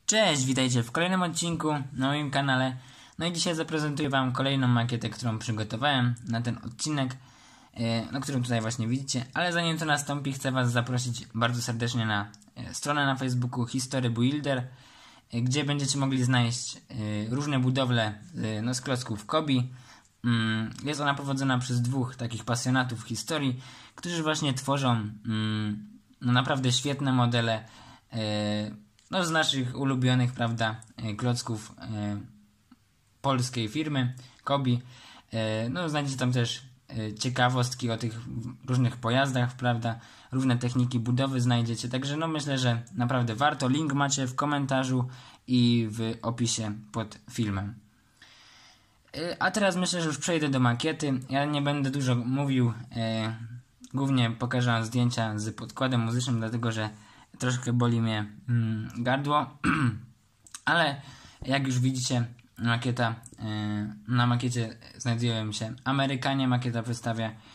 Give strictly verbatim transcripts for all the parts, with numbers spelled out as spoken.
Cześć, witajcie w kolejnym odcinku na moim kanale. No i dzisiaj zaprezentuję wam kolejną makietę, którą przygotowałem na ten odcinek, no którą tutaj właśnie widzicie. Ale zanim to nastąpi, chcę was zaprosić bardzo serdecznie na stronę na Facebooku History Builder, gdzie będziecie mogli znaleźć różne budowle no, z klocków Kobi. Jest ona prowadzona przez dwóch takich pasjonatów historii, którzy właśnie tworzą no, naprawdę świetne modele no, z naszych ulubionych, prawda, klocków polskiej firmy Kobi. No, znajdziecie tam też ciekawostki o tych różnych pojazdach, prawda, różne techniki budowy znajdziecie, także no myślę, że naprawdę warto. Link macie w komentarzu i w opisie pod filmem. A teraz myślę, że już przejdę do makiety. Ja nie będę dużo mówił, e, głównie pokażę wam zdjęcia z podkładem muzycznym, dlatego że troszkę boli mnie mm, gardło, ale jak już widzicie, makieta, e, na makiecie znajdują się Amerykanie. Makieta przedstawia e,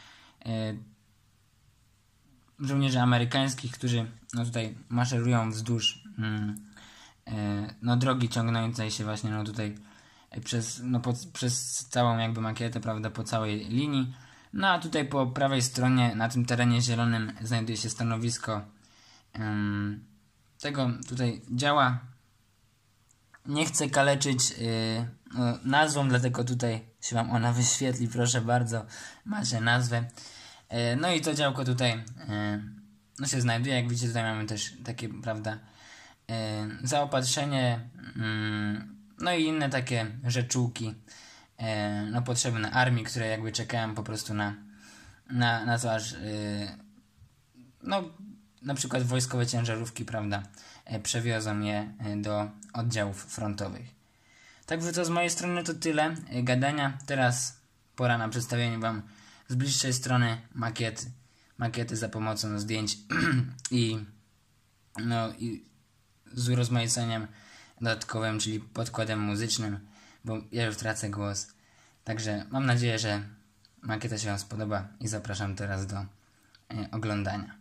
żołnierzy amerykańskich, którzy no, tutaj maszerują wzdłuż mm, e, no, drogi ciągnącej się właśnie no, tutaj przez, no, po, przez całą jakby makietę, prawda, po całej linii. No a tutaj po prawej stronie, na tym terenie zielonym, znajduje się stanowisko um, tego tutaj działa. Nie chcę kaleczyć yy, no, nazwą, dlatego tutaj się wam ona wyświetli, proszę bardzo, macie nazwę. Yy, no i to działko tutaj yy, no się znajduje, jak widzicie, tutaj mamy też takie, prawda, yy, zaopatrzenie, yy, no i inne takie rzeczułki e, no potrzebne armii, które jakby czekają po prostu na, na, na to aż e, no na przykład wojskowe ciężarówki, prawda, e, przewiozą je do oddziałów frontowych. Także to z mojej strony to tyle e, gadania. Teraz pora na przedstawienie wam z bliższej strony makiety. Makiety za pomocą zdjęć i no i z urozmaiceniem dodatkowym, czyli podkładem muzycznym, bo ja już tracę głos. Także mam nadzieję, że makieta się wam spodoba i zapraszam teraz do e, oglądania.